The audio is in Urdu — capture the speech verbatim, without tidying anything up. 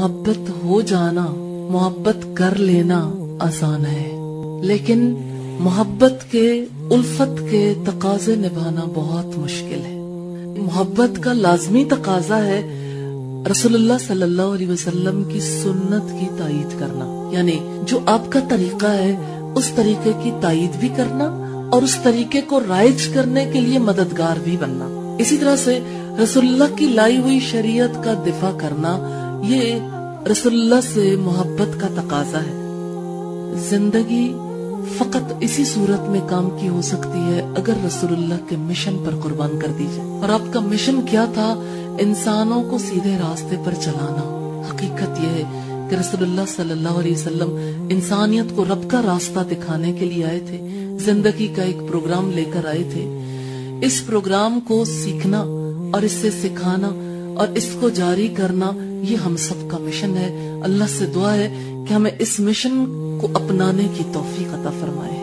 محبت ہو جانا، محبت کر لینا آسان ہے، لیکن محبت کے الفت کے تقاضے نبھانا بہت مشکل ہے۔ محبت کا لازمی تقاضا ہے رسول اللہ صلی اللہ علیہ وسلم کی سنت کی تائید کرنا، یعنی جو آپ کا طریقہ ہے اس طریقے کی تائید بھی کرنا اور اس طریقے کو رائج کرنے کے لیے مددگار بھی بننا۔ اسی طرح سے رسول اللہ کی لائی ہوئی شریعت کا دفاع کرنا، یہ رسول اللہ سے محبت کا تقاضا ہے۔ زندگی فقط اسی صورت میں کام کی ہو سکتی ہے اگر رسول اللہ کے مشن پر قربان کر دی جائے۔ اور آپ کا مشن کیا تھا؟ انسانوں کو سیدھے راستے پر چلانا۔ حقیقت یہ ہے کہ رسول اللہ صلی اللہ علیہ وسلم انسانیت کو رب کا راستہ دکھانے کے لیے آئے تھے، زندگی کا ایک پروگرام لے کر آئے تھے۔ اس پروگرام کو سیکھنا اور اس سے سکھانا اور اس کو جاری کرنا، یہ ہم سب کا مشن ہے۔ اللہ سے دعا ہے کہ ہمیں اس مشن کو اپنانے کی توفیق عطا فرمائے۔